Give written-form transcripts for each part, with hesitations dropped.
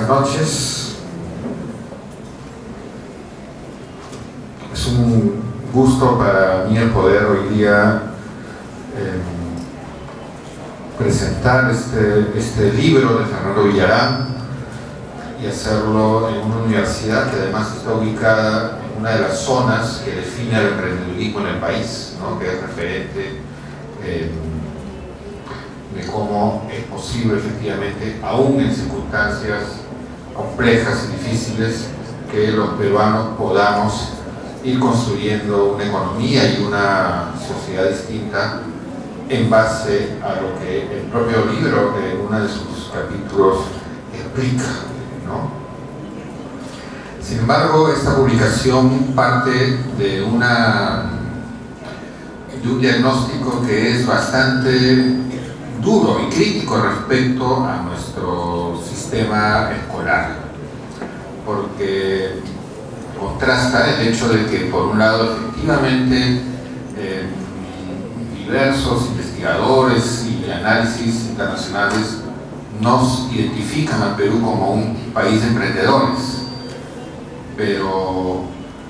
noches. Es un gusto para mí el poder hoy día presentar este libro de Fernando Villarán y hacerlo en una universidad que además está ubicada en una de las zonas que define el emprendedurismo en el país, ¿no? Que es referente de cómo es posible efectivamente, aún en circunstancias complejas y difíciles, que los peruanos podamos ir construyendo una economía y una sociedad distinta en base a lo que el propio libro en uno de sus capítulos explica, ¿no? Sin embargo, esta publicación parte de un diagnóstico que es bastante duro y crítico respecto a nuestro sistema escolar, porque contrasta el hecho de que, por un lado, efectivamente, diversos investigadores y análisis internacionales nos identifican al Perú como un país de emprendedores, pero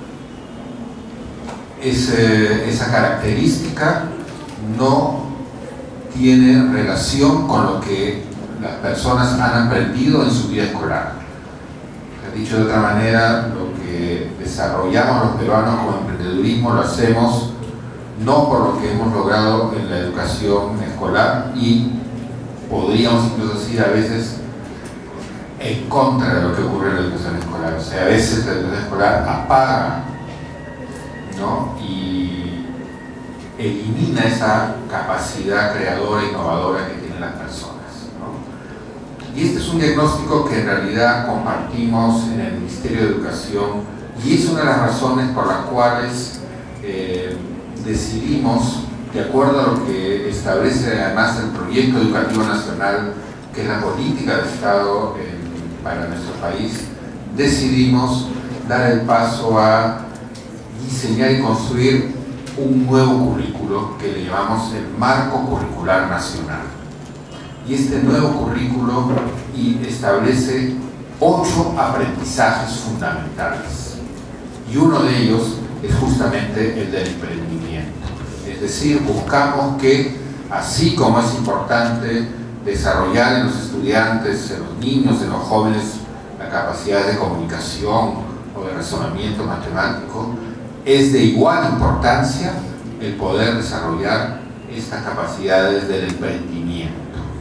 esa característica no tiene relación con lo que las personas han aprendido en su vida escolar. Dicho de otra manera, lo que desarrollamos los peruanos como emprendedurismo lo hacemos no por lo que hemos logrado en la educación escolar, y podríamos incluso decir a veces en contra de lo que ocurre en la educación escolar. O sea, a veces la educación escolar apaga, ¿no? Y elimina esa capacidad creadora e innovadora que tienen las personas, ¿no? Y este es un diagnóstico que en realidad compartimos en el Ministerio de Educación, y es una de las razones por las cuales decidimos, de acuerdo a lo que establece además el Proyecto Educativo Nacional, que es la política de Estado para nuestro país, decidimos dar el paso a diseñar y construir un nuevo currículo que le llamamos el Marco Curricular Nacional. Y este nuevo currículo establece 8 aprendizajes fundamentales, y uno de ellos es justamente el del emprendimiento. Es decir, buscamos que, así como es importante desarrollar en los estudiantes, en los niños, en los jóvenes, la capacidad de comunicación o de razonamiento matemático, es de igual importancia el poder desarrollar estas capacidades del emprendimiento.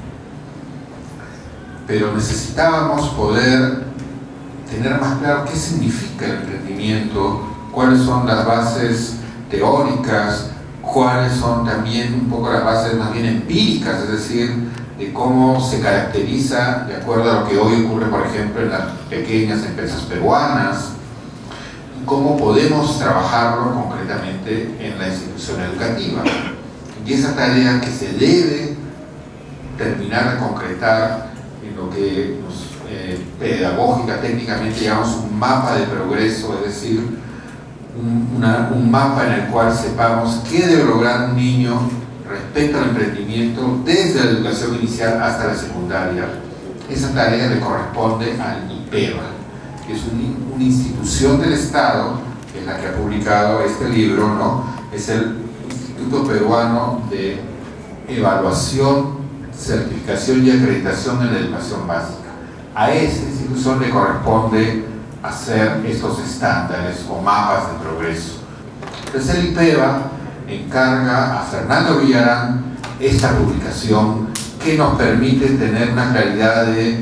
Pero necesitábamos poder tener más claro qué significa el emprendimiento, cuáles son las bases teóricas, cuáles son también un poco las bases más bien empíricas, es decir, de cómo se caracteriza de acuerdo a lo que hoy ocurre, por ejemplo, en las pequeñas empresas peruanas, y cómo podemos trabajarlo concretamente en la institución educativa. Y esa tarea que se debe terminar de concretar en lo que pedagógica, técnicamente llamamos un mapa de progreso, es decir, un mapa en el cual sepamos qué debe lograr un niño respecto al emprendimiento desde la educación inicial hasta la secundaria. Esa tarea le corresponde al IPEVA, que es una institución del Estado, que es la que ha publicado este libro, ¿no? Es el Instituto Peruano de Evaluación, Certificación y Acreditación en la Educación Básica. A esta institución le corresponde hacer estos estándares o mapas de progreso. Entonces el IPEVA encarga a Fernando Villarán esta publicación, que nos permite tener una claridad de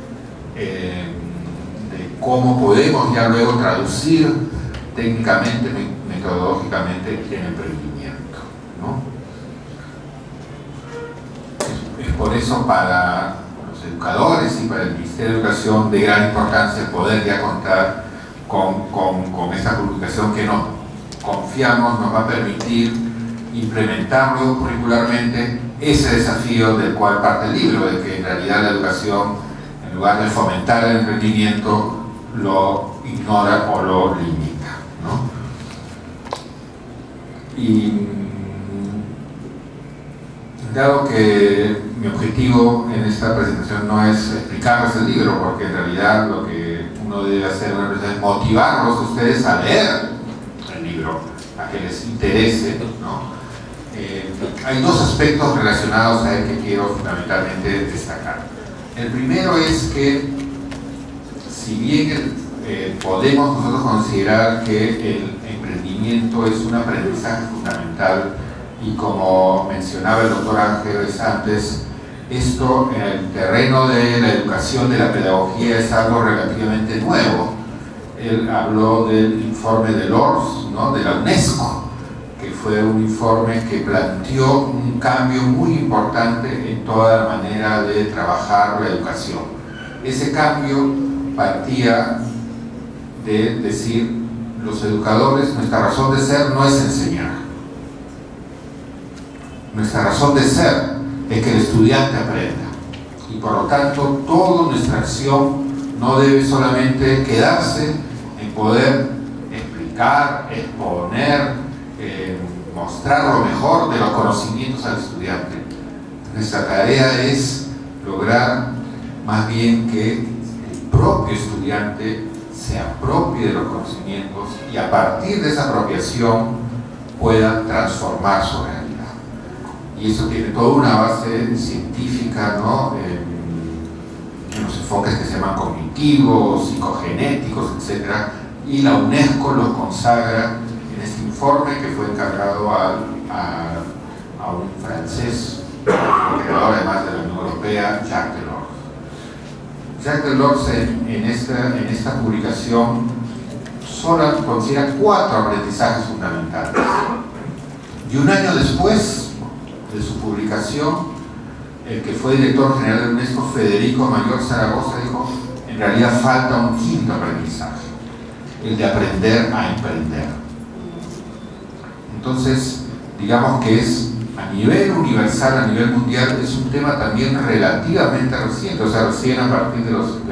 cómo podemos ya luego traducir técnicamente, metodológicamente, el emprendimiento, ¿no? Es por eso para los educadores y para el Ministerio de Educación de gran importancia el poder ya contar con esta publicación, que nos confiamos nos va a permitir implementarlo curricularmente, ese desafío del cual parte el libro, de que en realidad la educación, en lugar de fomentar el emprendimiento, lo ignora o lo limita, ¿no? Y dado que mi objetivo en esta presentación no es explicarles el libro, porque en realidad lo que uno debe hacer en una presentación es motivarlos a ustedes a leer el libro, a que les interese, ¿no? Hay dos aspectos relacionados a él que quiero fundamentalmente destacar. El primero es que, si bien podemos nosotros considerar que el emprendimiento es un aprendizaje fundamental, y como mencionaba el doctor Ángeles antes, esto en el terreno de la educación, de la pedagogía, es algo relativamente nuevo. Él habló del informe de Lours, ¿no?, de la UNESCO, que fue un informe que planteó un cambio muy importante en toda la manera de trabajar la educación. Ese cambio partía de decir: los educadores, nuestra razón de ser no es enseñar. Nuestra razón de ser es que el estudiante aprenda. Y por lo tanto, toda nuestra acción no debe solamente quedarse en poder explicar, exponer, mostrar lo mejor de los conocimientos al estudiante. Nuestra tarea es lograr más bien que el propio estudiante se apropie de los conocimientos y a partir de esa apropiación pueda transformar su realidad. Y eso tiene toda una base científica, ¿no?, en los enfoques que se llaman cognitivos, psicogenéticos, etc. Y la UNESCO los consagra en este informe que fue encargado a un francés, creador además de la Unión Europea, Jacques Delors. Jacques Delors en esta publicación solo considera 4 aprendizajes fundamentales. Y un año después de su publicación, el que fue director general de UNESCO, Federico Mayor Zaragoza, dijo: en realidad falta un 5.º aprendizaje, el de aprender a emprender. Entonces, digamos que es a nivel universal, a nivel mundial, es un tema también relativamente reciente, o sea, recién a partir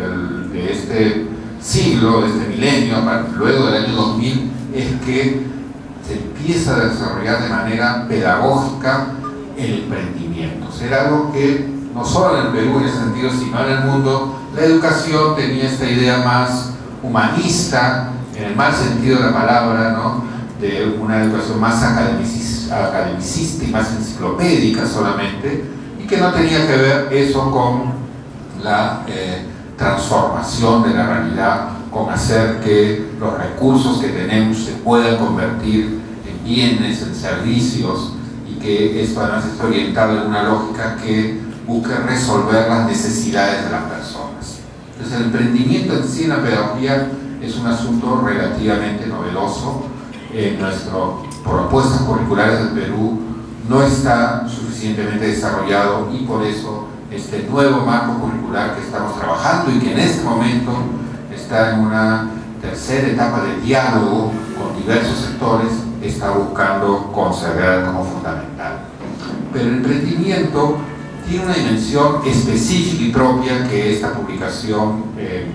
de este siglo, de este milenio, luego del año 2000, es que se empieza a desarrollar de manera pedagógica el emprendimiento. Era algo que no solo en el Perú en ese sentido, sino en el mundo, la educación tenía esta idea más humanista, en el mal sentido de la palabra, ¿no?, de una educación más academicista y más enciclopédica solamente, y que no tenía que ver eso con la transformación de la realidad, con hacer que los recursos que tenemos se puedan convertir en bienes, en servicios, y que esto además esté orientado en una lógica que busque resolver las necesidades de las personas. Entonces, el emprendimiento en sí en la pedagogía es un asunto relativamente novedoso. Nuestras propuestas curriculares del Perú no está suficientemente desarrollado, y por eso este nuevo marco curricular que estamos trabajando y que en este momento está en una tercera etapa de diálogo con diversos sectores, está buscando consagrar como fundamental. Pero el emprendimiento tiene una dimensión específica y propia que esta publicación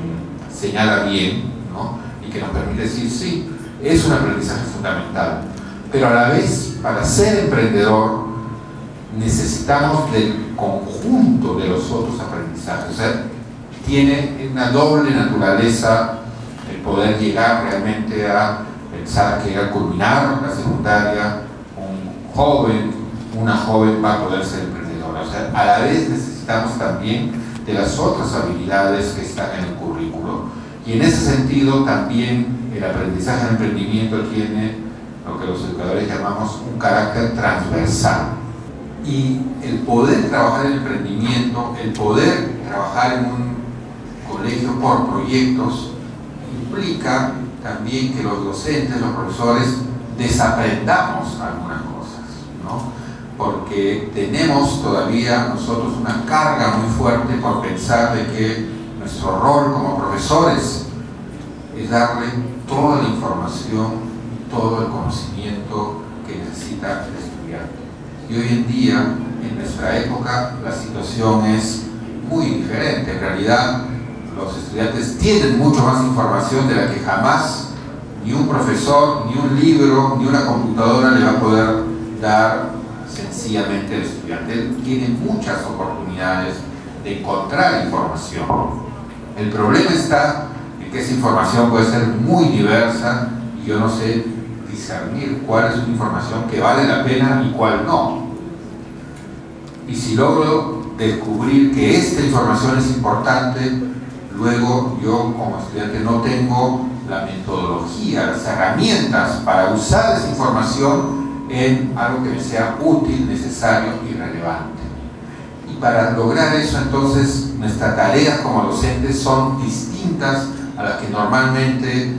señala bien, ¿no?, y que nos permite decir: sí, es un aprendizaje fundamental, pero a la vez, para ser emprendedor, necesitamos del conjunto de los otros aprendizajes. O sea, tiene una doble naturaleza el poder llegar realmente a pensar que al culminar la secundaria, un joven, una joven va a poder ser emprendedora. O sea, a la vez necesitamos también de las otras habilidades que están en el currículo. Y en ese sentido también el aprendizaje en emprendimiento tiene lo que los educadores llamamos un carácter transversal. Y el poder trabajar en emprendimiento, el poder trabajar en un colegio por proyectos, implica también que los docentes, los profesores, desaprendamos algunas cosas, ¿no? Porque tenemos todavía nosotros una carga muy fuerte por pensar de que nuestro rol como profesores es darle toda la información, todo el conocimiento que necesita el estudiante. Y hoy en día, en nuestra época, la situación es muy diferente. En realidad, los estudiantes tienen mucho más información de la que jamás ni un profesor, ni un libro, ni una computadora le va a poder dar sencillamente el estudiante. Él tiene muchas oportunidades de encontrar información. El problema está en que esa información puede ser muy diversa y yo no sé discernir cuál es una información que vale la pena y cuál no. Y si logro descubrir que esta información es importante, luego yo como estudiante no tengo la metodología, las herramientas para usar esa información en algo que me sea útil, necesario y relevante. Y para lograr eso, entonces, nuestras tareas como docentes son distintas a las que normalmente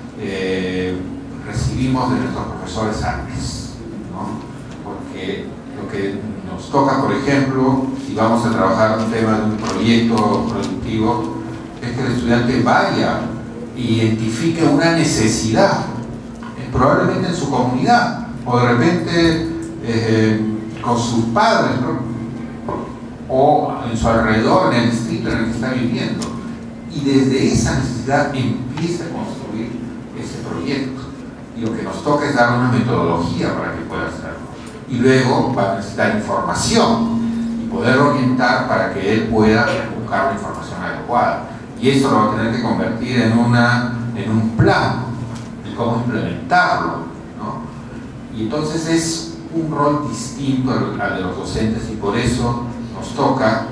recibimos de nuestros profesores antes, ¿no? Porque lo que nos toca, por ejemplo, si vamos a trabajar un tema de un proyecto productivo, es que el estudiante vaya e identifique una necesidad, probablemente en su comunidad, o de repente con sus padres, ¿no? O en su alrededor, en el distrito en el que está viviendo, y desde esa necesidad empieza a construir ese proyecto. Y lo que nos toca es dar una metodología para que pueda hacerlo. Y luego va a necesitar información y poder orientar para que él pueda buscar la información adecuada. Y eso lo va a tener que convertir en un plan de cómo implementarlo, ¿no? Y entonces es un rol distinto al de los docentes, y por eso nos toca,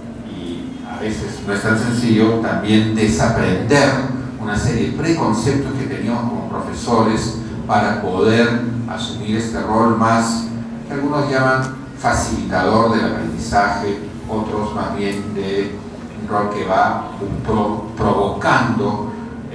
y a veces no es tan sencillo, también desaprender una serie de preconceptos que teníamos como profesores para poder asumir este rol más, que algunos llaman facilitador del aprendizaje, otros más bien de un rol que va provocando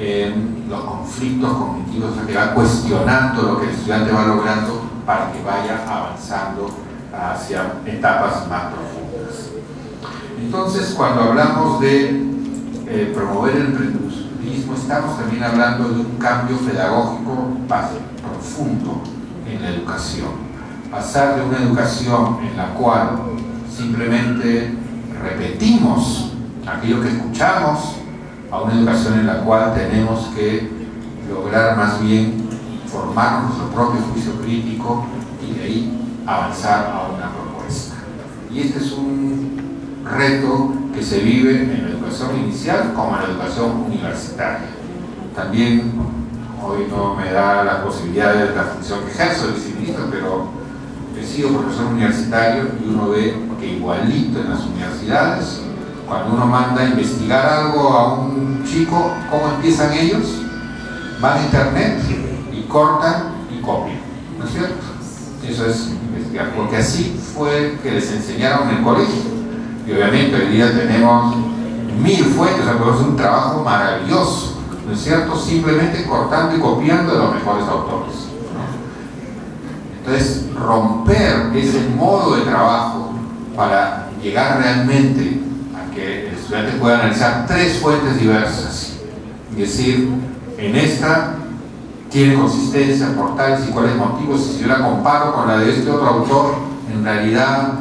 los conflictos cognitivos, o sea, que va cuestionando lo que el estudiante va logrando para que vaya avanzando hacia etapas más profundas. Entonces, cuando hablamos de promover el emprendedurismo, estamos también hablando de un cambio pedagógico profundo en la educación. Pasar de una educación en la cual simplemente repetimos aquello que escuchamos a una educación en la cual tenemos que lograr más bien formar nuestro propio juicio crítico y de ahí avanzar a una propuesta. Y este es un reto que se vive en la educación inicial como en la educación universitaria. También hoy no me da las posibilidades de la función que ejerzo de viceministro, pero he sido profesor universitario y uno ve que igualito en las universidades, cuando uno manda a investigar algo a un chico, ¿cómo empiezan ellos? Van a internet y cortan y copian, ¿no es cierto? Eso es investigar, porque así fue que les enseñaron en el colegio. Y obviamente hoy día tenemos 1000 fuentes, o sea, podemos hacer un trabajo maravilloso, ¿no es cierto? Simplemente cortando y copiando de los mejores autores, ¿no? Entonces, romper ese modo de trabajo para llegar realmente a que el estudiante pueda analizar 3 fuentes diversas y decir, en esta tiene consistencia por tales y cuáles motivos, y si yo la comparo con la de este otro autor, en realidad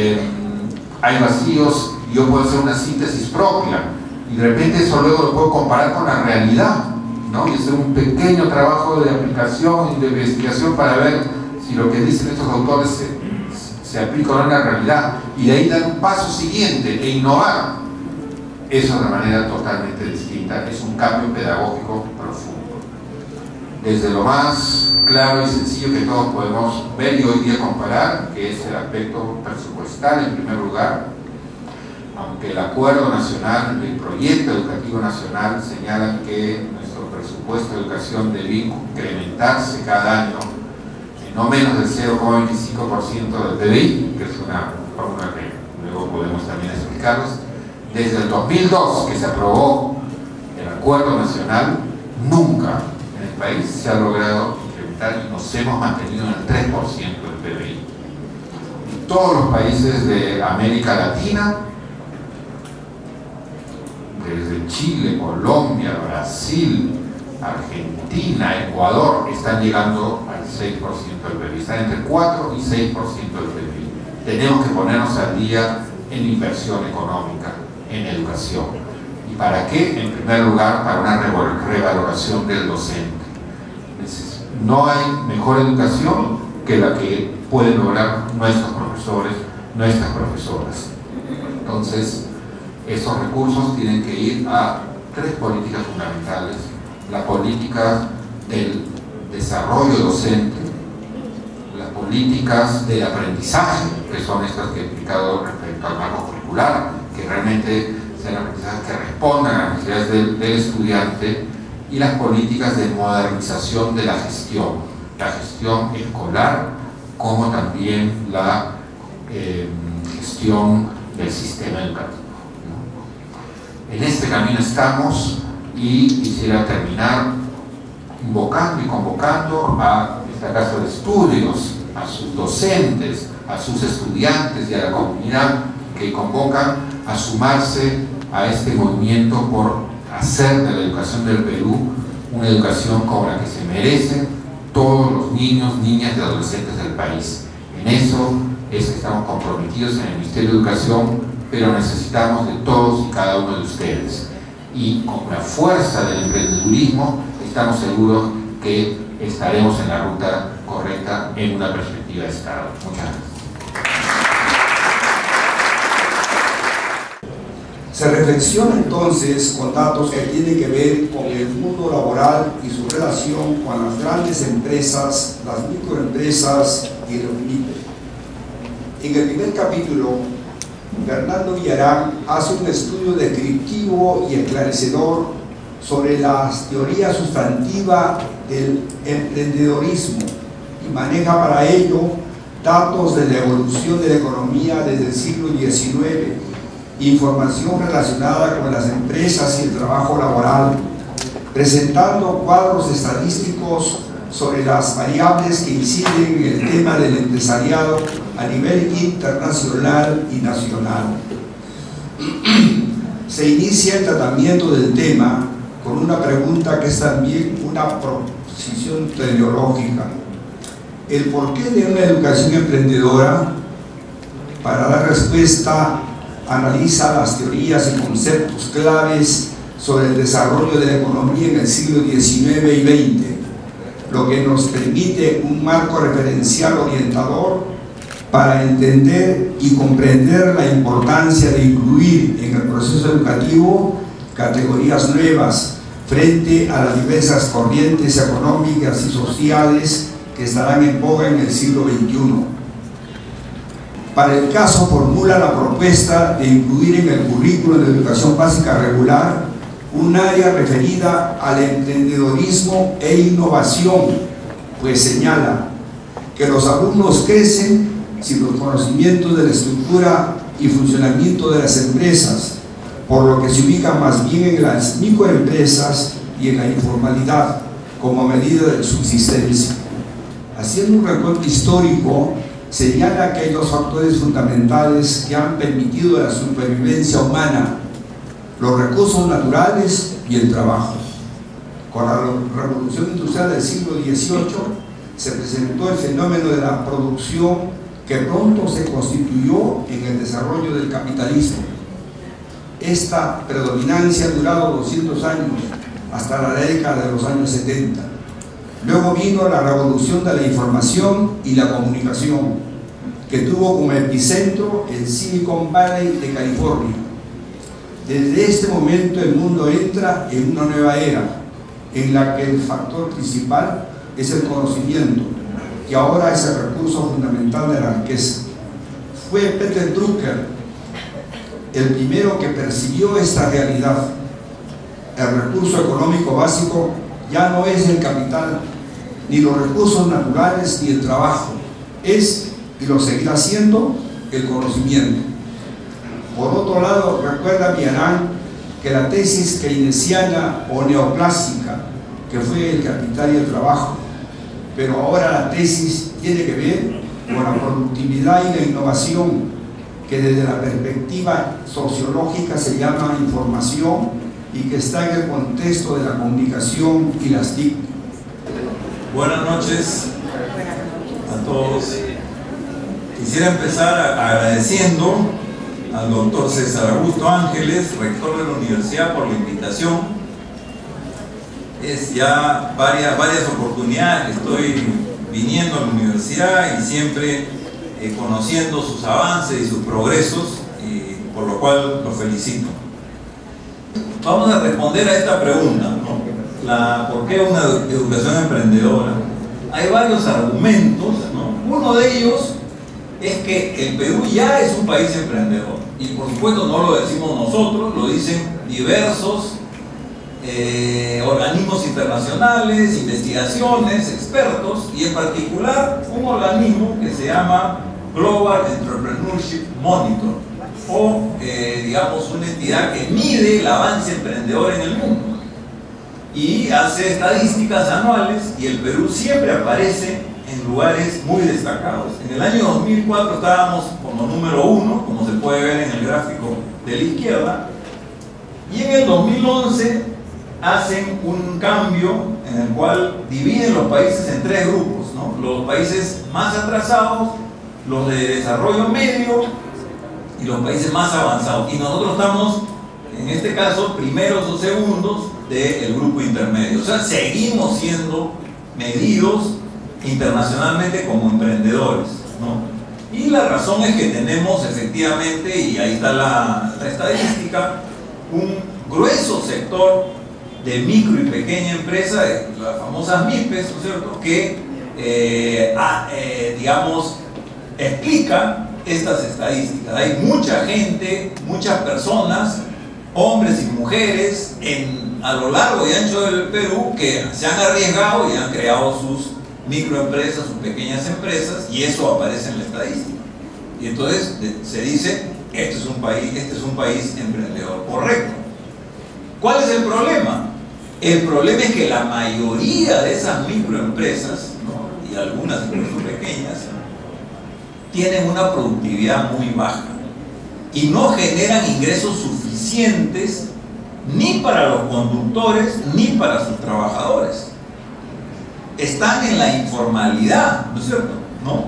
hay vacíos y yo puedo hacer una síntesis propia, y de repente eso luego lo puedo comparar con la realidad, ¿no? Y hacer un pequeño trabajo de aplicación y de investigación para ver si lo que dicen estos autores se aplica o no en la realidad, y de ahí dar un paso siguiente e innovar. Eso de manera totalmente distinta, es un cambio pedagógico profundo. Desde lo más claro y sencillo que todos podemos ver y hoy día comparar, que es el aspecto presupuestal en primer lugar. Aunque el acuerdo nacional, el proyecto educativo nacional señalan que nuestro presupuesto de educación debe incrementarse cada año en no menos del 0,25% del PBI, que es una fórmula que luego podemos también explicarles. Desde el 2002 que se aprobó el acuerdo nacional, nunca en el país se ha logrado incrementar y nos hemos mantenido en el 3% del PBI. En todos los países de América Latina, desde Chile, Colombia, Brasil, Argentina, Ecuador, están llegando al 6% del PBI, están entre 4 y 6% del PBI. Tenemos que ponernos al día en inversión económica, en educación. ¿Y para qué? En primer lugar, para una revaloración del docente. No hay mejor educación que la que pueden lograr nuestros profesores, nuestras profesoras. Entonces, esos recursos tienen que ir a tres políticas fundamentales: la política del desarrollo docente, las políticas del aprendizaje, que son estas que he explicado respecto al marco curricular, que realmente sean aprendizajes que respondan a las necesidades del estudiante, y las políticas de modernización de la gestión escolar, como también la gestión del sistema educativo, ¿no? En este camino estamos, y quisiera terminar invocando y convocando a esta casa de estudios, a sus docentes, a sus estudiantes y a la comunidad que convocan a sumarse a este movimiento por hacer de la educación del Perú una educación como la que se merecen todos los niños, niñas y adolescentes del país. En eso es que estamos comprometidos en el Ministerio de Educación, pero necesitamos de todos y cada uno de ustedes. Y con la fuerza del emprendedurismo estamos seguros que estaremos en la ruta correcta en una perspectiva de Estado. Muchas gracias. Se reflexiona entonces con datos que tienen que ver con el mundo laboral y su relación con las grandes empresas, las microempresas y los MIPE. En el primer capítulo, Fernando Villarán hace un estudio descriptivo y esclarecedor sobre la teoría sustantiva del emprendedorismo y maneja para ello datos de la evolución de la economía desde el siglo XIX, información relacionada con las empresas y el trabajo laboral, presentando cuadros estadísticos sobre las variables que inciden en el tema del empresariado a nivel internacional y nacional. Se inicia el tratamiento del tema con una pregunta que es también una proposición teleológica: ¿el porqué de una educación emprendedora? Para dar respuesta, analiza las teorías y conceptos claves sobre el desarrollo de la economía en el siglo XIX y XX, lo que nos permite un marco referencial orientador para entender y comprender la importancia de incluir en el proceso educativo categorías nuevas frente a las diversas corrientes económicas y sociales que estarán en boga en el siglo XXI. Para el caso, formula la propuesta de incluir en el currículo de educación básica regular un área referida al emprendedorismo e innovación, pues señala que los alumnos crecen sin los conocimientos de la estructura y funcionamiento de las empresas, por lo que se ubican más bien en las microempresas y en la informalidad como medida de subsistencia. Haciendo un recuento histórico, señala que hay dos factores fundamentales que han permitido la supervivencia humana: los recursos naturales y el trabajo. Con la revolución industrial del siglo XVIII se presentó el fenómeno de la producción, que pronto se constituyó en el desarrollo del capitalismo. Esta predominancia ha durado 200 años, hasta la década de los años 70. Luego vino la revolución de la información y la comunicación, que tuvo como epicentro el Silicon Valley de California. Desde este momento el mundo entra en una nueva era, en la que el factor principal es el conocimiento, que ahora es el recurso fundamental de la riqueza. Fue Peter Drucker el primero que percibió esta realidad. El recurso económico básico ya no es el capital, ni los recursos naturales, ni el trabajo. Es, y lo seguirá siendo, el conocimiento. Por otro lado, recuerda Villarán que la tesis keynesiana o neoclásica, que fue el capital y el trabajo, pero ahora la tesis tiene que ver con la productividad y la innovación, que desde la perspectiva sociológica se llama información y que está en el contexto de la comunicación y las TIC. Buenas noches a todos. Quisiera empezar agradeciendo al doctor César Augusto Ángeles, rector de la universidad, por la invitación. Es ya varias oportunidades que estoy viniendo a la universidad y siempre conociendo sus avances y sus progresos, por lo cual los felicito. Vamos a responder a esta pregunta, ¿no? ¿Por qué una educación emprendedora? Hay varios argumentos, ¿no? Uno de ellos es que el Perú ya es un país emprendedor, y por supuesto no lo decimos nosotros, lo dicen diversos organismos internacionales, investigaciones, expertos, y en particular un organismo que se llama Global Entrepreneurship Monitor, o digamos una entidad que mide el avance emprendedor en el mundo y hace estadísticas anuales, y el Perú siempre aparece en lugares muy destacados. En el año 2004 estábamos como número 1, como se puede ver en el gráfico de la izquierda, y en el 2011 hacen un cambio en el cual dividen los países en 3 grupos, ¿no? Los países más atrasados, los de desarrollo medio y los países más avanzados. Y nosotros estamos, en este caso, primeros o segundos del grupo intermedio. O sea, seguimos siendo medidos internacionalmente como emprendedores, ¿no? Y la razón es que tenemos efectivamente, y ahí está la estadística, un grueso sector de micro y pequeña empresa, las famosas MIPES, ¿no es cierto?, que digamos, explica estas estadísticas. Hay mucha gente, muchas personas, hombres y mujeres a lo largo y ancho del Perú, que se han arriesgado y han creado sus microempresas, sus pequeñas empresas, y eso aparece en la estadística. Y entonces se dice, este es un país emprendedor, correcto. ¿Cuál es el problema? El problema es que la mayoría de esas microempresas, ¿no?, y algunas incluso pequeñas, tienen una productividad muy baja y no generan ingresos suficientes ni para los conductores ni para sus trabajadores. Están en la informalidad, ¿no es cierto?, ¿no?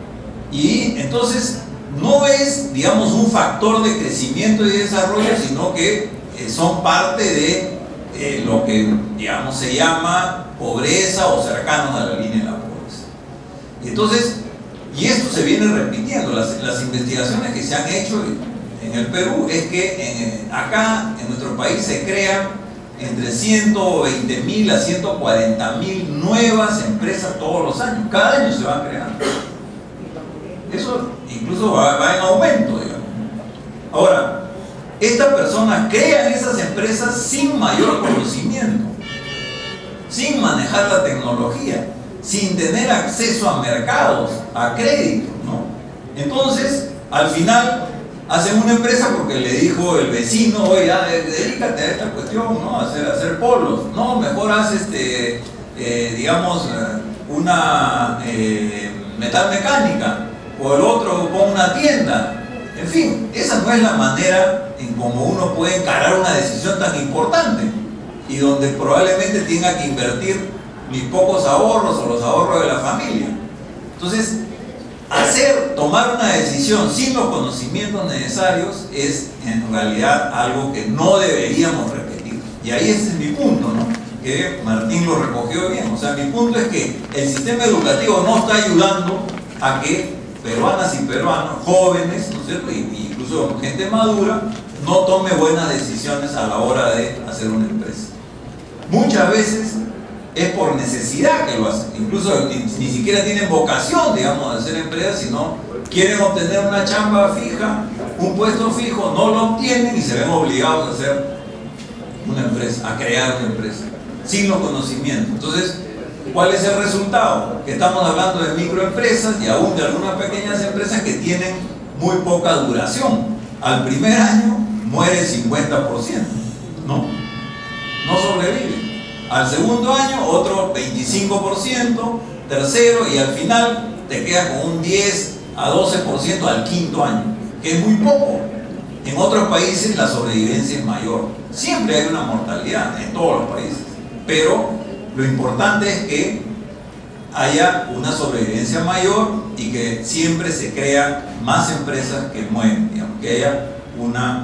Y entonces no es, digamos, un factor de crecimiento y desarrollo, sino que son parte de lo que, digamos, se llama pobreza o cercanos a la línea de la pobreza. Y entonces, y esto se viene repitiendo, las investigaciones que se han hecho en el Perú es que acá en nuestro país se crean entre 120.000 a 140.000 nuevas empresas todos los años. Cada año se van creando. Eso incluso va en aumento, digamos. Ahora, estas personas crean esas empresas sin mayor conocimiento, sin manejar la tecnología, sin tener acceso a mercados, a crédito, ¿no? Entonces, al final, hacen una empresa porque le dijo el vecino, oye, dedícate a esta cuestión, ¿no? A hacer polos. No, mejor haz digamos, una metalmecánica, o el otro pone una tienda. En fin, esa no es la manera en cómo uno puede encarar una decisión tan importante y donde probablemente tenga que invertir mis pocos ahorros o los ahorros de la familia. Entonces, tomar una decisión sin los conocimientos necesarios es en realidad algo que no deberíamos repetir. Y ahí ese es mi punto, ¿no?, que Martín lo recogió bien. O sea, mi punto es que el sistema educativo no está ayudando a que peruanas y peruanos, jóvenes, ¿no es cierto?, incluso gente madura, no tome buenas decisiones a la hora de hacer una empresa. Muchas veces es por necesidad que lo hacen, incluso ni siquiera tienen vocación, digamos, de hacer empresas, sino quieren obtener una chamba fija, un puesto fijo, no lo obtienen y se ven obligados a hacer una empresa, a crear una empresa, sin los conocimientos. Entonces, ¿cuál es el resultado? Que estamos hablando de microempresas y aún de algunas pequeñas empresas que tienen muy poca duración. Al primer año muere el 50%, ¿no? No sobrevive. Al segundo año otro 25%, tercero, y al final te quedas con un 10 a 12% al quinto año, que es muy poco. En otros países la sobrevivencia es mayor. Siempre hay una mortalidad en todos los países, pero lo importante es que haya una sobrevivencia mayor y que siempre se crean más empresas que mueven, digamos, que haya una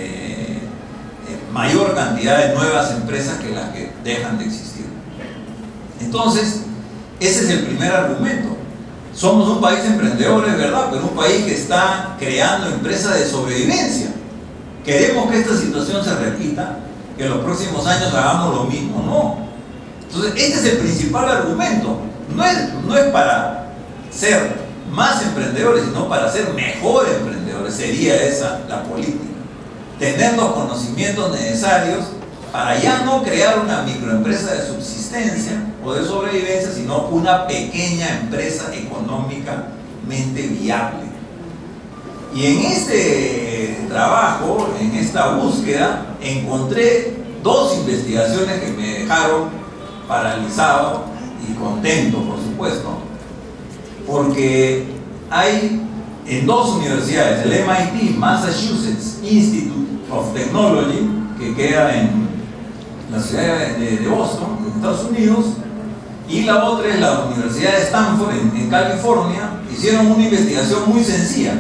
mayor cantidad de nuevas empresas que las que dejan de existir. Entonces, Ese es el primer argumento. Somos un país emprendedor, es verdad, pero un país que está creando empresas de sobrevivencia. ¿Queremos que esta situación se repita? ¿Que en los próximos años hagamos lo mismo? No. Entonces, este es el principal argumento. No es para ser más emprendedores, sino para ser mejores emprendedores. Sería esa la política. Tener los conocimientos necesarios para ya no crear una microempresa de subsistencia o de sobrevivencia, sino una pequeña empresa económicamente viable. Y en este trabajo, en esta búsqueda, encontré dos investigaciones que me dejaron paralizado y contento, por supuesto, porque hay en dos universidades, el MIT, Massachusetts Institute of Technology, que queda en la ciudad de Boston, en Estados Unidos, y la otra es la Universidad de Stanford, en California. Hicieron una investigación muy sencilla,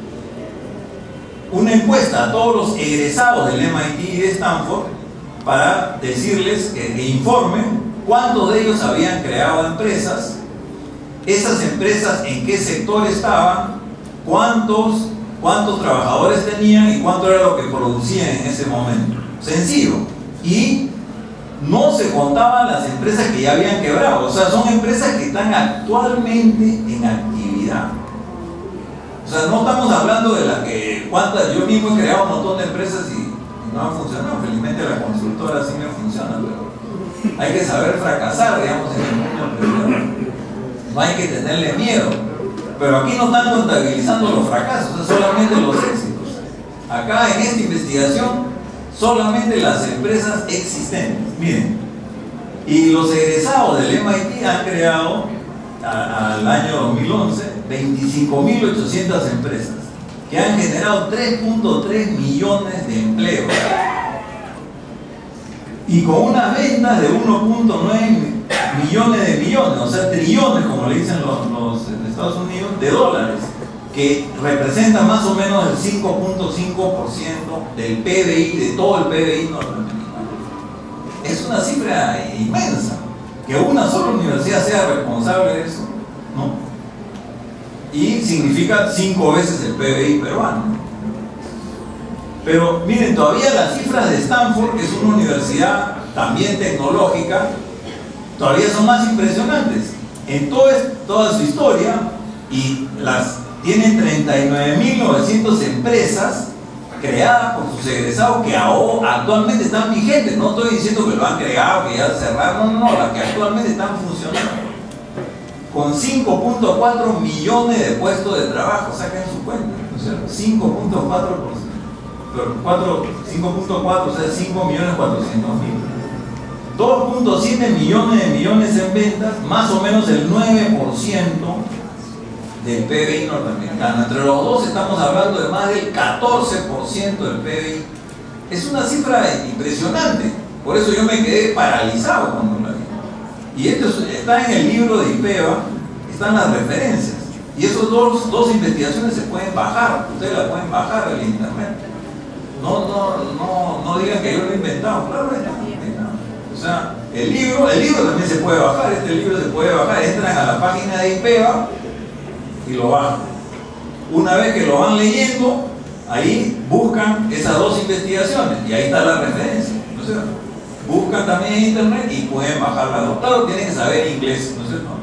una encuesta a todos los egresados del MIT y de Stanford para decirles que informen cuántos de ellos habían creado empresas, esas empresas en qué sector estaban, cuántos trabajadores tenían y cuánto era lo que producían en ese momento. Sencillo. Y no se contaban las empresas que ya habían quebrado. O sea, son empresas que están actualmente en actividad. O sea, no estamos hablando de las que yo mismo he creado un montón de empresas y no han funcionado. Felizmente la constructora sí me funciona, pero hay que saber fracasar, digamos, en el mundo emprendedor. No hay que tenerle miedo. Pero aquí no están contabilizando los fracasos, solamente los éxitos. Acá en esta investigación solamente las empresas existentes. Miren, y los egresados del MIT han creado al año 2011 25.800 empresas que han generado 3.3 millones de empleos y con unas ventas de 1.9 millones, o sea, trillones, como le dicen los en Estados Unidos, de dólares, que representa más o menos el 5.5% del PBI, de todo el PBI norteamericano. Es una cifra inmensa. Que una sola universidad sea responsable de eso, ¿no? Y significa 5 veces el PBI peruano. Pero miren, todavía las cifras de Stanford, que es una universidad también tecnológica, todavía son más impresionantes. En toda su historia, y tienen 39.900 empresas creadas por sus egresados que actualmente están vigentes. No estoy diciendo que lo han creado, que ya cerraron, no, las que actualmente están funcionando. Con 5.4 millones de puestos de trabajo, saquen su cuenta. O sea, 5.4%. 5.4, o sea, 5.400.000. 2.7 millones en ventas, más o menos el 9% del PBI norteamericano. Entre los dos estamos hablando de más del 14% del PBI. Es una cifra impresionante. Por eso yo me quedé paralizado cuando la vi. Y esto está en el libro de IPEVA, están las referencias. Y esas dos investigaciones se pueden bajar, ustedes las pueden bajar del internet. No digan que yo lo he inventado, claro que está. O sea, el libro también se puede bajar, este libro se puede bajar, entran a la página de IPEVA y lo bajan. Una vez que lo van leyendo, ahí buscan esas dos investigaciones y ahí está la referencia, ¿no es cierto? Buscan también en internet y pueden bajar las dos. Claro, tienen que saber inglés, ¿no es cierto?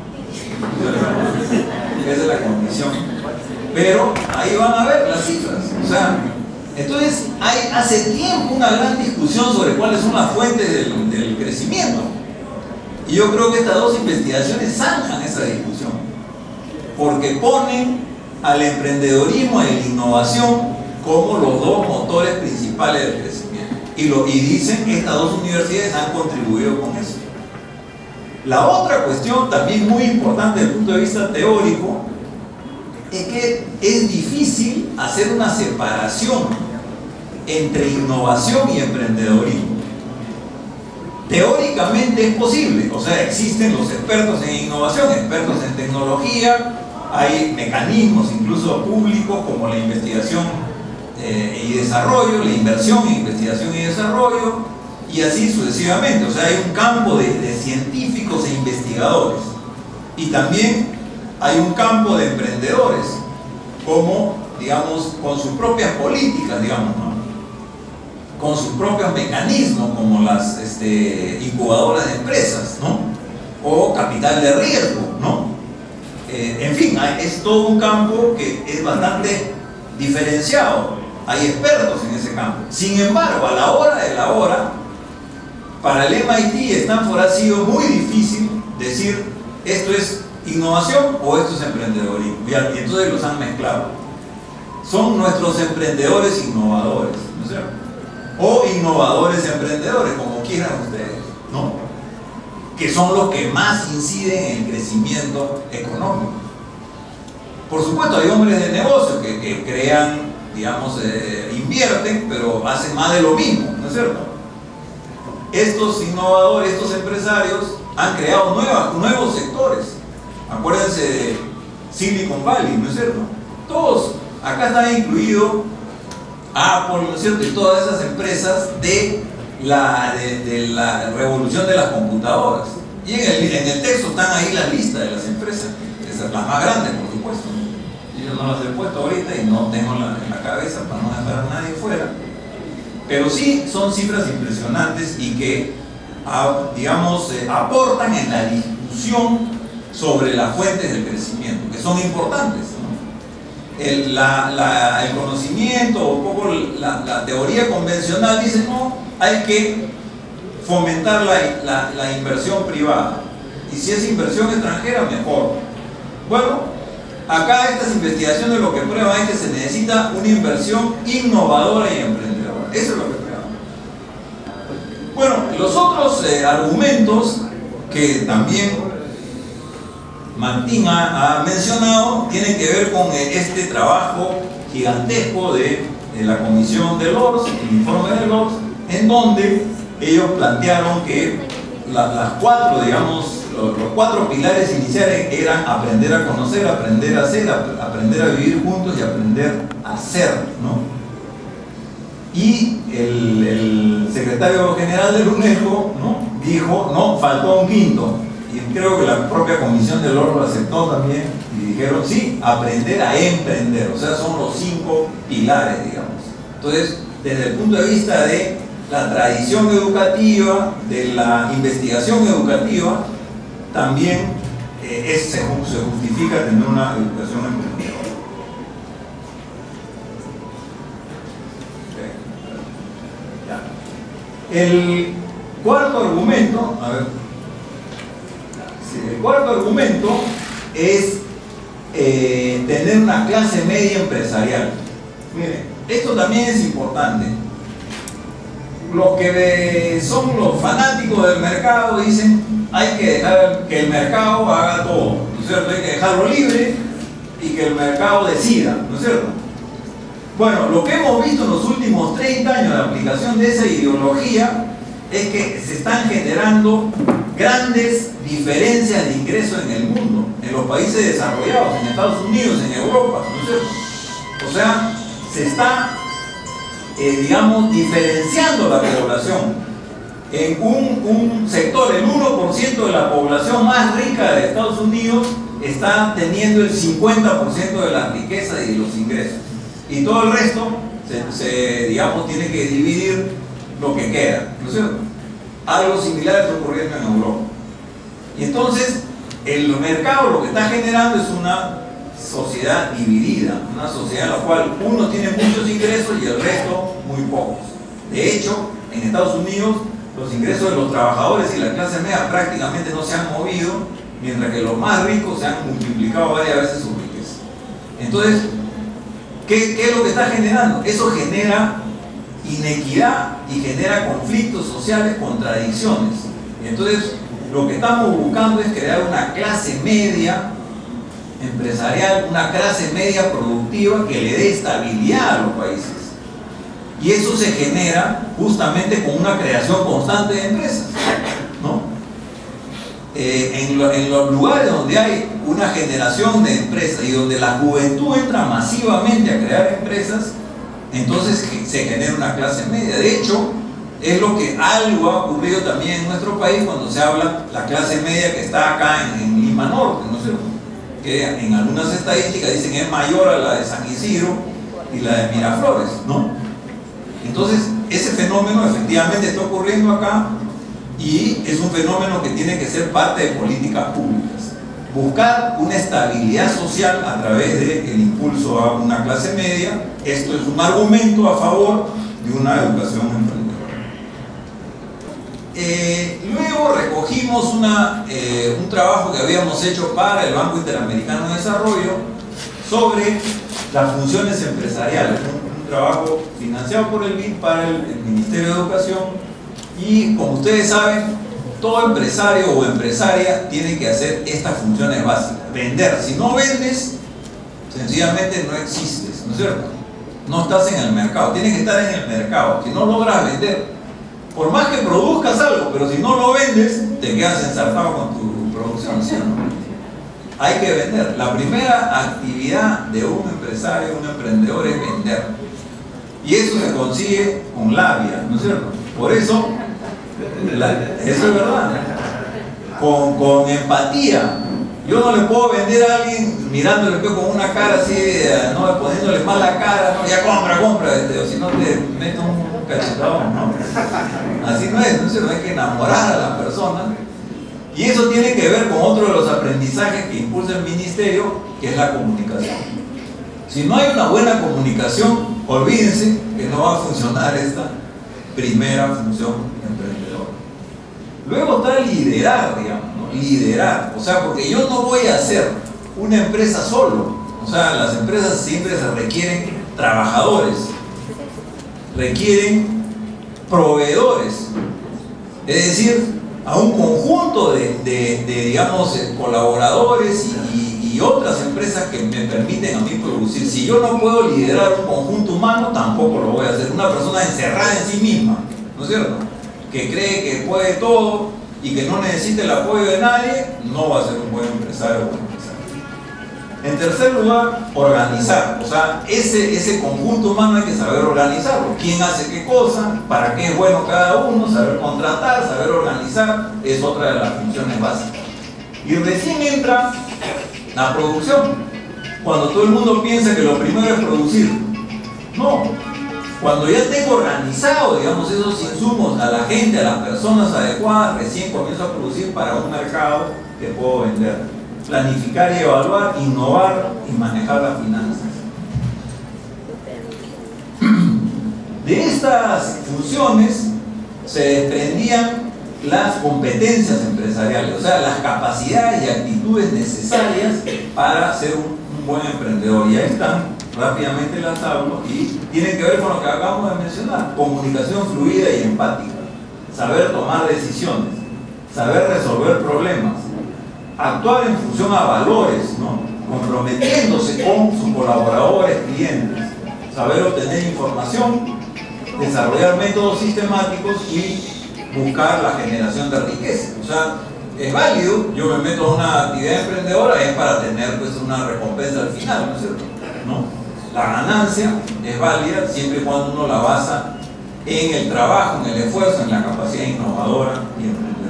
Esa es la condición. Pero ahí van a ver las cifras. O sea, entonces hay hace tiempo una gran discusión sobre cuáles son las fuentes del crecimiento. Y yo creo que estas dos investigaciones zanjan esa discusión, porque ponen al emprendedorismo y la innovación como los dos motores principales del crecimiento. Y dicen que estas dos universidades han contribuido con eso. La otra cuestión también muy importante desde el punto de vista teórico es que es difícil hacer una separación entre innovación y emprendedorismo. Teóricamente es posible, o sea, existen los expertos en innovación, expertos en tecnología, hay mecanismos incluso públicos como la investigación y desarrollo, la inversión en investigación y desarrollo, y así sucesivamente. O sea, hay un campo de científicos e investigadores. Y también hay un campo de emprendedores, como, digamos, con sus propias políticas, digamos, ¿no? Con sus propios mecanismos, como las incubadoras de empresas, ¿no? O capital de riesgo, ¿no? En fin, es todo un campo que es bastante diferenciado. Hay expertos en ese campo. Sin embargo, a la hora de la hora, para el MIT y Stanford ha sido muy difícil decir esto es innovación o esto es emprendedorismo. Y entonces los han mezclado. Son nuestros emprendedores innovadores, ¿no es cierto? O innovadores emprendedores, como quieran ustedes, ¿no? Que son los que más inciden en el crecimiento económico. Por supuesto, hay hombres de negocio que crean, digamos, invierten, pero hacen más de lo mismo, ¿no es cierto? Estos innovadores, estos empresarios han creado nuevos sectores. Acuérdense de Silicon Valley, ¿no es cierto? Todos, acá está incluido Apple, ¿no es cierto? Y todas esas empresas de la revolución de las computadoras. Y en el texto están ahí la lista de las empresas, esas, las más grandes, por supuesto. Yo no las he puesto ahorita y no tengo en la cabeza para no dejar a nadie fuera. Pero sí son cifras impresionantes y que, digamos, aportan en la discusión sobre las fuentes del crecimiento, que son importantes, ¿no? El conocimiento, o un poco la teoría convencional dice, no, hay que fomentar la inversión privada. Y si es inversión extranjera, mejor. Bueno, acá estas investigaciones lo que prueban es que se necesita una inversión innovadora y emprendedora. Eso es lo que prueban. Bueno, los otros argumentos que también Martín ha mencionado tienen que ver con este trabajo gigantesco de la Comisión de Lourdes, el informe de Lourdes, en donde ellos plantearon que las cuatro, digamos, los cuatro pilares iniciales eran aprender a conocer, aprender a hacer, aprender a vivir juntos y aprender a ser, ¿no? Y el secretario general del UNESCO, ¿no?, dijo, no, faltó un quinto. Y creo que la propia Comisión del Oro lo aceptó también y dijeron, sí, aprender a emprender. O sea, son los 5 pilares, digamos. Entonces, desde el punto de vista de la tradición educativa, de la investigación educativa, también se justifica tener una educación emprendedora. Okay. El cuarto argumento, a ver. El cuarto argumento es tener una clase media empresarial. Miren, esto también es importante. Los que son los fanáticos del mercado dicen hay que dejar que el mercado haga todo, ¿no es cierto? Hay que dejarlo libre y que el mercado decida, ¿no es cierto? Bueno, lo que hemos visto en los últimos 30 años de aplicación de esa ideología es que se están generando grandes diferencias de ingresos en el mundo, en los países desarrollados, en Estados Unidos, en Europa, ¿no es cierto? O sea, se está, digamos, diferenciando la población. En un sector, el 1% de la población más rica de Estados Unidos está teniendo el 50% de la riqueza y de los ingresos. Y todo el resto, digamos, tiene que dividir lo que queda, ¿no es cierto? Algo similar está ocurriendo en Europa. Y entonces, el mercado lo que está generando es una sociedad dividida, una sociedad en la cual uno tiene muchos ingresos y el resto muy pocos. De hecho, en Estados Unidos, los ingresos de los trabajadores y la clase media prácticamente no se han movido, mientras que los más ricos se han multiplicado varias veces su riqueza. Entonces, ¿qué es lo que está generando? Eso genera inequidad y genera conflictos sociales, contradicciones. Entonces, lo que estamos buscando es crear una clase media empresarial, una clase media productiva que le dé estabilidad a los países. Y eso se genera justamente con una creación constante de empresas, ¿no? En los lugares donde hay una generación de empresas y donde la juventud entra masivamente a crear empresas, entonces se genera una clase media. De hecho, es lo que algo ha ocurrido también en nuestro país cuando se habla la clase media que está acá en Lima Lima Norte, ¿no es cierto? Que en algunas estadísticas dicen que es mayor a la de San Isidro y la de Miraflores, ¿no? Entonces, ese fenómeno efectivamente está ocurriendo acá y es un fenómeno que tiene que ser parte de políticas públicas. Buscar una estabilidad social a través del impulso a una clase media, esto es un argumento a favor de una educación emprendedora. Luego recogimos un trabajo que habíamos hecho para el Banco Interamericano de Desarrollo sobre las funciones empresariales, un trabajo financiado por el BID para el Ministerio de Educación, y como ustedes saben, todo empresario o empresaria tiene que hacer estas funciones básicas: vender. Si no vendes, sencillamente no existes, ¿no es cierto? No estás en el mercado, tienes que estar en el mercado. Si no logras vender, por más que produzcas algo, pero si no lo vendes, te quedas ensartado con tu producción, ¿sí o no? Hay que vender. La primera actividad de un empresario, un emprendedor, es vender. Y eso se consigue con labia, ¿no es cierto? Por eso, eso es verdad. Con empatía. Yo no le puedo vender a alguien mirándole con una cara así, no, poniéndole mal la cara, no, ya compra, o si no te meto un cachetadón, ¿no? Así no es, ¿no? Hay que enamorar a la persona. Y eso tiene que ver con otro de los aprendizajes que impulsa el ministerio, que es la comunicación. Si no hay una buena comunicación, olvídense que no va a funcionar esta primera función emprendedora. Luego está liderar, digamos, ¿no? Liderar, o sea, porque yo no voy a hacer una empresa solo. O sea, las empresas siempre se requieren trabajadores, requieren proveedores, es decir, a un conjunto de digamos, colaboradores y otras empresas que me permiten a mí producir. Si yo no puedo liderar un conjunto humano, tampoco lo voy a hacer. Una persona encerrada en sí misma, ¿no es cierto?, que cree que puede todo y que no necesita el apoyo de nadie, no va a ser un buen empresario o buen empresario. En tercer lugar, organizar. O sea, ese conjunto humano hay que saber organizarlo. ¿Quién hace qué cosa? ¿Para qué es bueno cada uno? Saber contratar, saber organizar, es otra de las funciones básicas. Y recién entra la producción. Cuando todo el mundo piensa que lo primero es producir. No. Cuando ya tengo organizado, digamos, esos insumos a la gente, a las personas adecuadas, recién comienzo a producir para un mercado que puedo vender. Planificar y evaluar, innovar y manejar las finanzas. De estas funciones se desprendían las competencias empresariales, o sea, las capacidades y actitudes necesarias para ser un buen emprendedor. Y ahí están, rápidamente las hablo, y tienen que ver con lo que acabamos de mencionar: comunicación fluida y empática, saber tomar decisiones, saber resolver problemas, actuar en función a valores, ¿no?, comprometiéndose con sus colaboradores, clientes, saber obtener información, desarrollar métodos sistemáticos y buscar la generación de riqueza. O sea, es válido, yo me meto a una actividad emprendedora, es para tener, pues, una recompensa al final, ¿no es cierto?, ¿no? La ganancia es válida siempre y cuando uno la basa en el trabajo, en el esfuerzo, en la capacidad innovadora y emprendedora.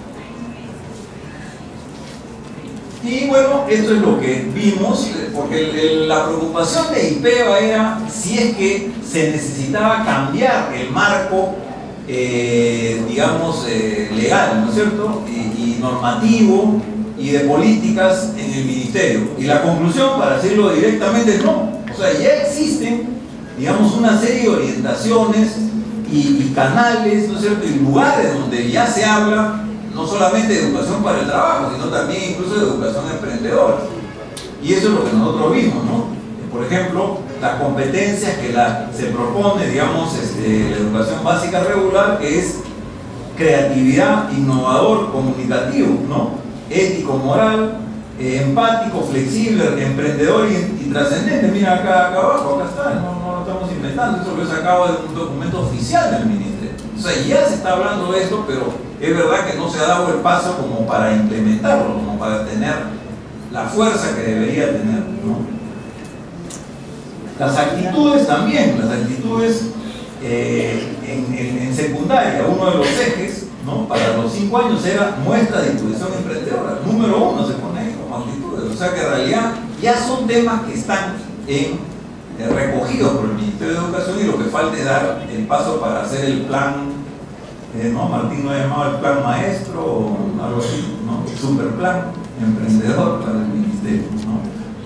Y bueno, esto es lo que vimos, porque la preocupación de IPEVA era si es que se necesitaba cambiar el marco, digamos, legal, ¿no es cierto?, y normativo y de políticas en el ministerio. Y la conclusión, para decirlo directamente, es no. O sea, ya existen, digamos, una serie de orientaciones y canales, ¿no es cierto?, y lugares donde ya se habla no solamente de educación para el trabajo, sino también incluso de educación emprendedora. Y eso es lo que nosotros vimos, ¿no? Por ejemplo, las competencias que se propone, digamos, la educación básica regular, que es creatividad, innovador, comunicativo, ¿no?, ético, moral, empático, flexible, emprendedor y trascendente. Mira acá abajo, acá está, no lo estamos inventando, esto lo he sacado de un documento oficial del ministerio. O sea, ya se está hablando de esto, pero es verdad que no se ha dado el paso como para implementarlo, como para tener la fuerza que debería tener, ¿no? Las actitudes también, las actitudes en secundaria, uno de los ejes, ¿no?, para los 5 años era muestra de disposición emprendedora. Número 1 se pone ahí. sea que en realidad ya son temas que están recogidos por el Ministerio de Educación, y lo que falta es dar el paso para hacer el plan, ¿no? Martín lo ha llamado el plan maestro o algo así, ¿no? El superplan emprendedor para el Ministerio, ¿no?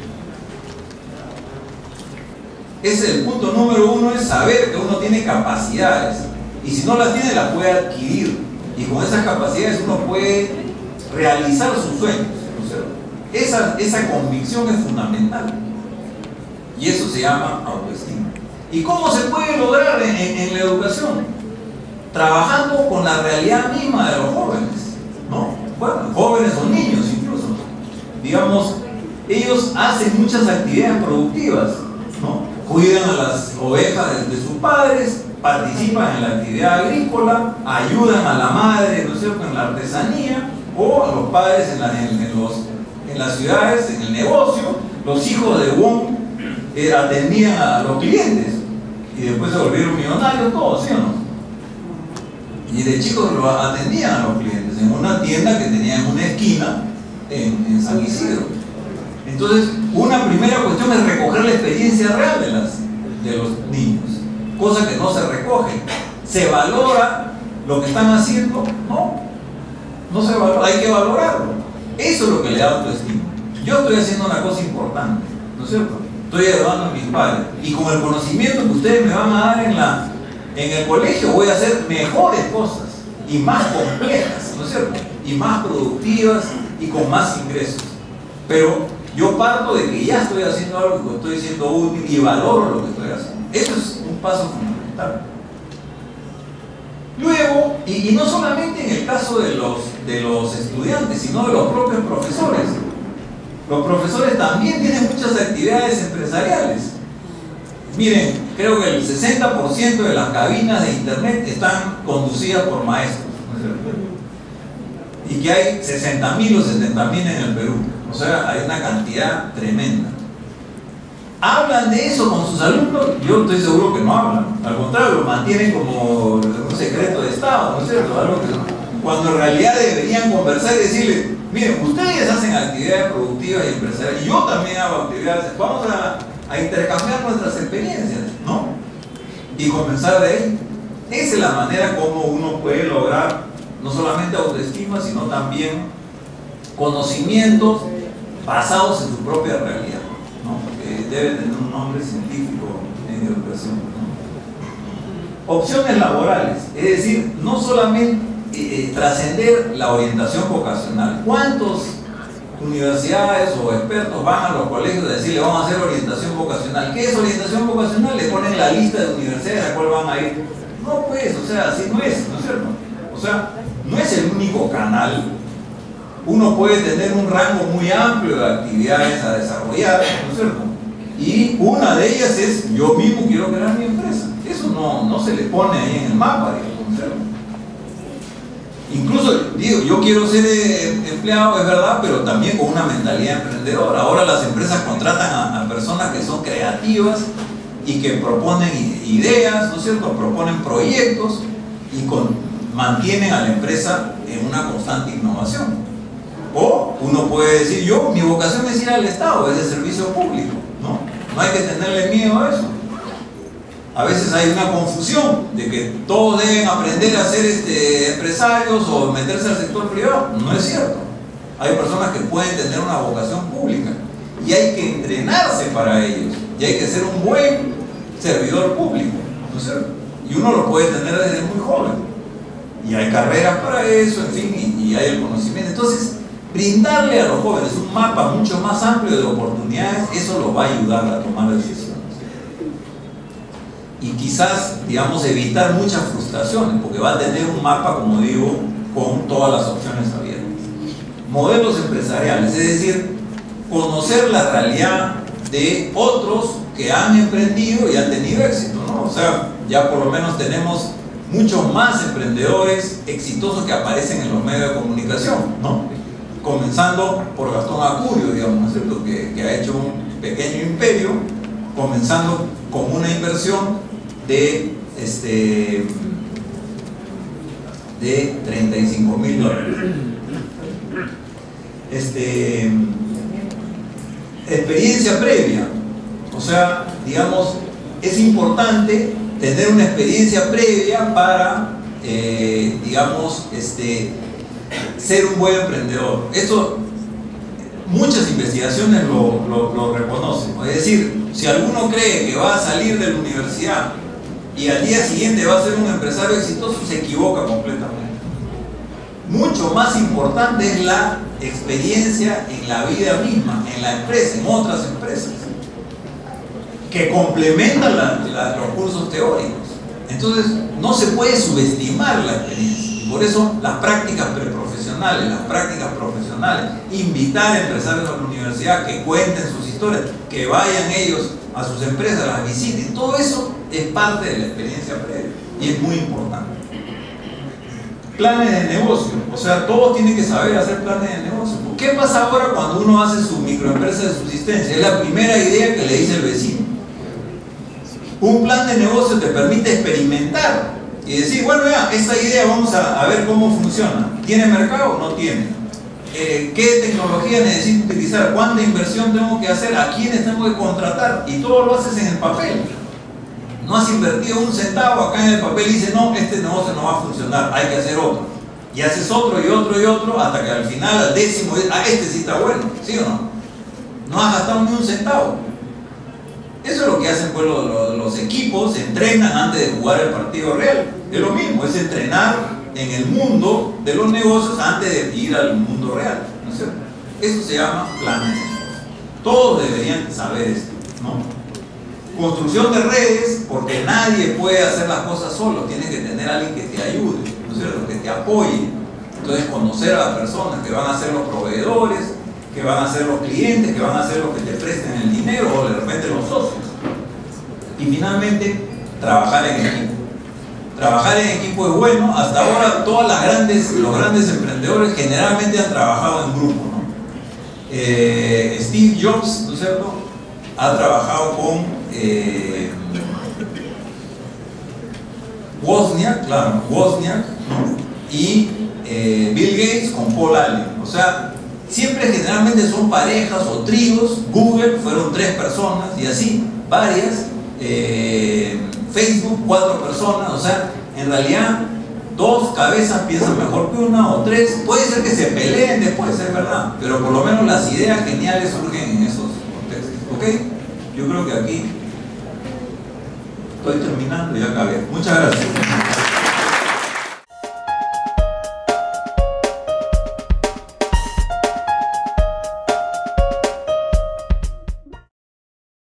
Ese es el punto número uno, es saber que uno tiene capacidades, y si no las tiene, las puede adquirir, y con esas capacidades uno puede realizar sus sueños, ¿no? Esa convicción es fundamental, y eso se llama autoestima. ¿Y cómo se puede lograr en la educación? Trabajando con la realidad misma de los jóvenes, ¿no? Bueno, jóvenes o niños incluso, digamos, ellos hacen muchas actividades productivas, ¿no? Cuidan a las ovejas de sus padres, participan en la actividad agrícola, ayudan a la madre, ¿no es cierto?, en la artesanía, o a los padres en las ciudades, en el negocio. Los hijos de Wong atendían a los clientes y después se volvieron millonarios todos, ¿sí o no? Y de chicos lo atendían a los clientes en una tienda que tenía en una esquina en San Isidro. Entonces, una primera cuestión es recoger la experiencia real de los niños, cosa que no se recoge. ¿Se valora lo que están haciendo? No se valora, hay que valorarlo. Eso es lo que le da autoestima. Yo estoy haciendo una cosa importante, ¿no es cierto? Estoy ayudando a mis padres, y con el conocimiento que ustedes me van a dar en el colegio, voy a hacer mejores cosas y más complejas, ¿no es cierto? Y más productivas y con más ingresos. Pero yo parto de que ya estoy haciendo algo, que estoy siendo útil y valoro lo que estoy haciendo. Eso es un paso fundamental. Luego, y no solamente en el caso de los estudiantes, sino de los propios profesores. Los profesores también tienen muchas actividades empresariales. Miren, creo que el 60% de las cabinas de internet están conducidas por maestros, ¿no es cierto? Y que hay 60.000 o 70.000 en el Perú. O sea, hay una cantidad tremenda. ¿Hablan de eso con sus alumnos? Yo estoy seguro que no hablan. Al contrario, lo mantienen como un secreto de Estado, ¿no es cierto? Algo que, cuando en realidad deberían conversar y decirles: miren, ustedes hacen actividades productivas y empresariales, y yo también hago actividades, vamos a intercambiar nuestras experiencias, ¿no? Y comenzar de ahí. Esa es la manera como uno puede lograr no solamente autoestima, sino también conocimientos basados en su propia realidad, ¿no? Que debe tener un nombre científico en educación, ¿no? Opciones laborales, es decir, no solamente trascender la orientación vocacional. ¿Cuántas universidades o expertos van a los colegios a decirle: vamos a hacer orientación vocacional? ¿Qué es orientación vocacional? Le ponen la lista de universidades a la cual van a ir. No, pues, o sea, así no es cierto? O sea, no es el único canal. Uno puede tener un rango muy amplio de actividades a desarrollar, ¿no es cierto? Y una de ellas es: yo mismo quiero crear mi empresa. Eso no se le pone ahí en el mapa, ¿no es cierto? Incluso, digo, yo quiero ser empleado, es verdad, pero también con una mentalidad emprendedora. Ahora las empresas contratan a personas que son creativas y que proponen ideas, ¿no es cierto? Proponen proyectos y mantienen a la empresa en una constante innovación. O uno puede decir: mi vocación es ir al Estado, es de servicio público, ¿no? No hay que tenerle miedo a eso. A veces hay una confusión de que todos deben aprender a ser empresarios o meterse al sector privado. No es cierto. Hay personas que pueden tener una vocación pública y hay que entrenarse para ellos, y hay que ser un buen servidor público, ¿no es cierto? Y uno lo puede tener desde muy joven, y hay carreras para eso, en fin, y hay el conocimiento. Entonces, brindarle a los jóvenes un mapa mucho más amplio de oportunidades, eso los va a ayudar a tomar decisiones. Y quizás, digamos, evitar muchas frustraciones, porque va a tener un mapa, como digo, con todas las opciones abiertas. Modelos empresariales, es decir, conocer la realidad de otros que han emprendido y han tenido éxito, ¿no? O sea, ya por lo menos tenemos muchos más emprendedores exitosos que aparecen en los medios de comunicación, ¿no? Comenzando por Gastón Acurio, digamos, ¿no es cierto? Que ha hecho un pequeño imperio, comenzando con una inversión de $35.000. experiencia previa. O sea, digamos, es importante tener una experiencia previa para, digamos, ser un buen emprendedor. Esto, muchas investigaciones lo reconocen. Es decir, si alguno cree que va a salir de la universidad y al día siguiente va a ser un empresario exitoso, se equivoca completamente. Mucho más importante es la experiencia en la vida misma, en la empresa, en otras empresas, que complementan los cursos teóricos. Entonces, no se puede subestimar la experiencia. Y por eso, las prácticas preprofesionales, las prácticas profesionales, invitar a empresarios a la universidad que cuenten sus historias, que vayan ellos a sus empresas, las visiten, todo eso es parte de la experiencia previa y es muy importante. Planes de negocio, o sea, todos tienen que saber hacer planes de negocio. ¿Qué pasa ahora cuando uno hace su microempresa de subsistencia? Es la primera idea que le dice el vecino. Un plan de negocio te permite experimentar y decir, bueno, ya, esta idea vamos a ver cómo funciona. ¿Tiene mercado? No tiene. ¿Qué tecnología necesito utilizar? ¿Cuánta inversión tengo que hacer? ¿A quiénes tengo que contratar? Y todo lo haces en el papel. No has invertido un centavo acá en el papel y dices, no, este negocio no va a funcionar, hay que hacer otro. Y haces otro y otro y otro hasta que al final, al décimo, este sí está bueno, ¿sí o no? No has gastado ni un centavo. Eso es lo que hacen pues, los equipos, se entrenan antes de jugar el partido real. Es lo mismo, es entrenar en el mundo de los negocios antes de ir al mundo real, ¿no es cierto? Eso se llama planes. Todos deberían saber esto, ¿no? Construcción de redes, porque nadie puede hacer las cosas solo, tienes que tener a alguien que te ayude, ¿no es cierto? Que te apoye. Entonces, conocer a las personas que van a ser los proveedores, que van a ser los clientes, que van a ser los que te presten el dinero o de repente los socios. Y finalmente, trabajar en equipo. Trabajar en equipo es bueno. Hasta ahora los grandes emprendedores generalmente han trabajado en grupo, ¿no? Steve Jobs, ¿no es cierto?, ha trabajado con Wozniak, ¿no? Y Bill Gates con Paul Allen. O sea, siempre generalmente son parejas o tríos. Google fueron 3 personas y así, varias. Facebook, 4 personas. O sea, en realidad 2 cabezas piensan mejor que una o 3. Puede ser que se peleen después, es verdad, pero por lo menos las ideas geniales surgen en esos contextos. ¿Ok? Yo creo que aquí estoy terminando y ya acabé. Muchas gracias.